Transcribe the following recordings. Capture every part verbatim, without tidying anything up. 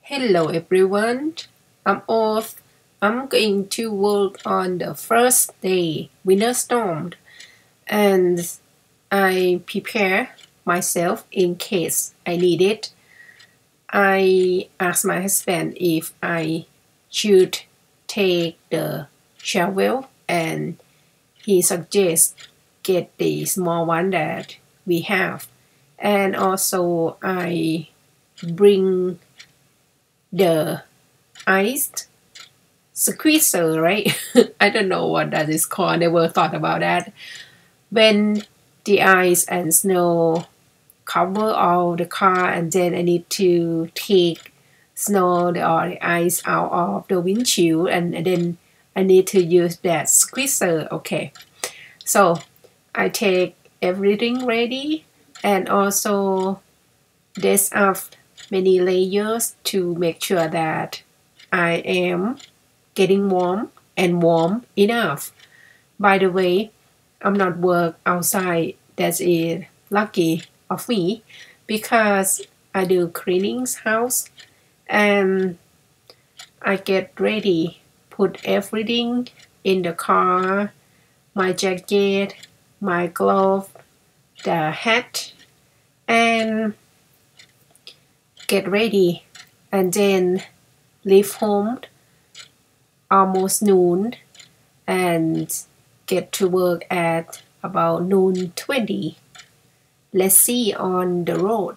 Hello everyone, I'm off. I'm going to work on the first day, winter storm, and I prepare myself in case I need it. I asked my husband if I should take the shovel, and he suggests get the small one that we have. And also I bring the ice squeezer, right? I don't know what that is called. I never thought about that. When the ice and snow cover all the car, and then I need to take snow or the ice out of the windshield, and, and then I need to use that squeezer. Okay, so I take everything ready, and also there's up many layers to make sure that I am getting warm and warm enough. By the way, I'm not work outside. That is lucky of me because I do cleanings house, and I get ready, put everything in the car, my jacket, my glove, the hat, and get ready, and then leave home almost noon and get to work at about noon twenty. Let's see on the road.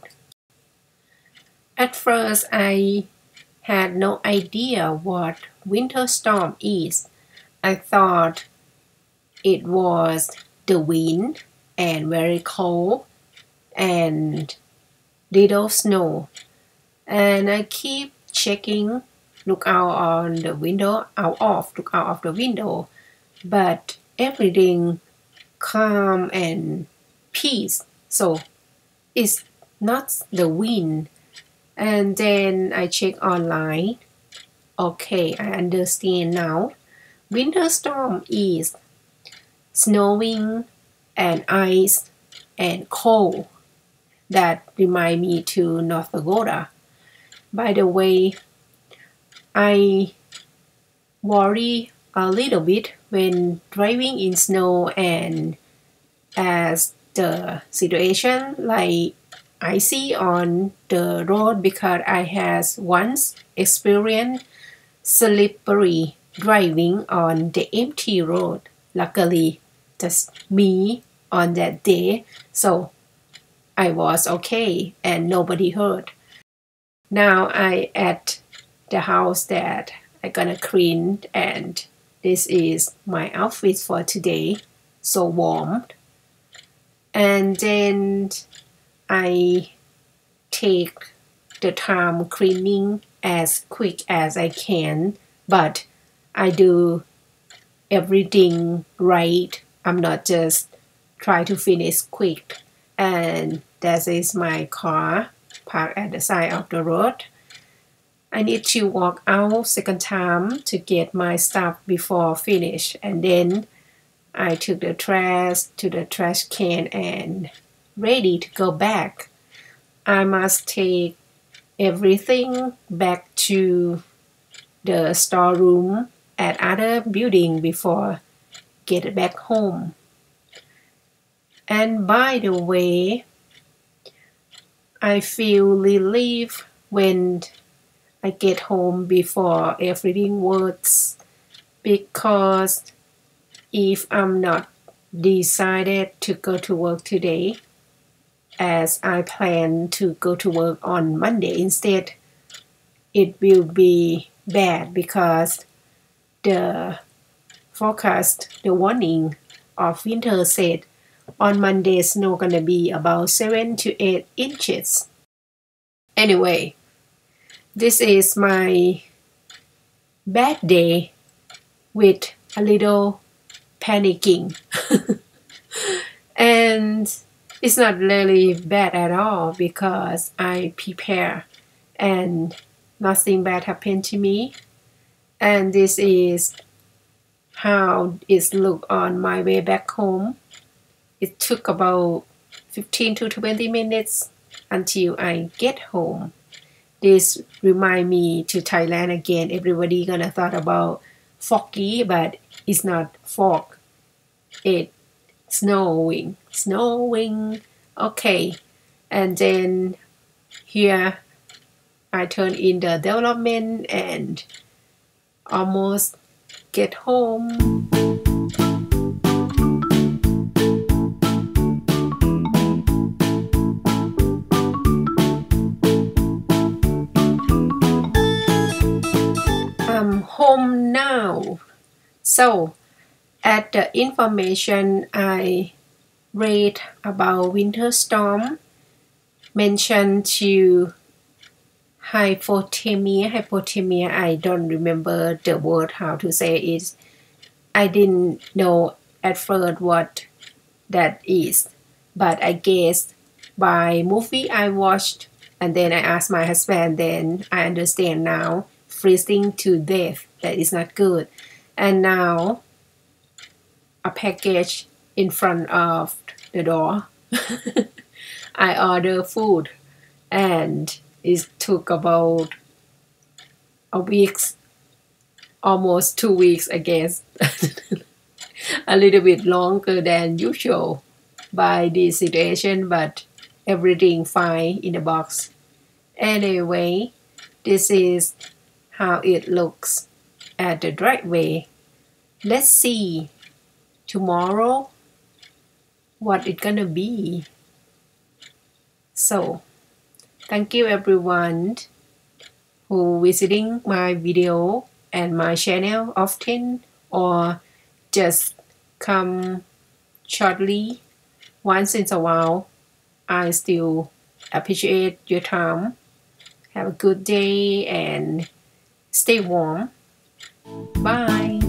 At first I had no idea what winter storm is. I thought it was the wind and very cold and little snow. And I keep checking, look out on the window, out of, look out of the window. But everything calm and peace. So it's not the wind. And then I check online. Okay, I understand now. Winter storm is snowing and ice and cold. That remind me to North Dakota. By the way, I worry a little bit when driving in snow, and as the situation like I see on the road, because I has once experienced slippery driving on the empty road. Luckily, just me on that day, so I was okay and nobody hurt. Now I at the house that I gonna clean, and this is my outfit for today. So warm. And then I take the time cleaning as quick as I can, but I do everything right. I'm not just try to finish quick. And that is my car parked at the side of the road. I need to walk out second time to get my stuff before finish, and then I took the trash to the trash can and ready to go back. I must take everything back to the storeroom at other building before get back home. And by the way, I feel relieved when I get home before everything works, because if I'm not decided to go to work today, as I plan to go to work on Monday instead, it will be bad because the forecast, the warning of winter said on Monday snow gonna be about seven to eight inches. Anyway, this is my bad day with a little panicking. And it's not really bad at all because I prepare and nothing bad happened to me. And this is how it looked on my way back home. It took about fifteen to twenty minutes until I get home. this remind me to Thailand again. Everybody gonna thought about foggy, but it's not fog. It snowing, snowing. Okay, and then here I turn in the development and almost get home. I'm home now. So at the information I read about winter storm mentioned to hypothermia. Hypothermia, I don't remember the word how to say it. I didn't know at first what that is, but I guess by movie I watched and then I asked my husband, then I understand now. Freezing to death, that is not good. And now a package in front of the door. I order food and it took about a week, almost two weeks I guess. A little bit longer than usual by this situation, but everything fine in the box. Anyway, this is how it looks at the driveway. Let's see tomorrow what it's gonna be. So thank you everyone who visiting my video and my channel often or just come shortly once in a while. I still appreciate your time. Have a good day and stay warm. Bye.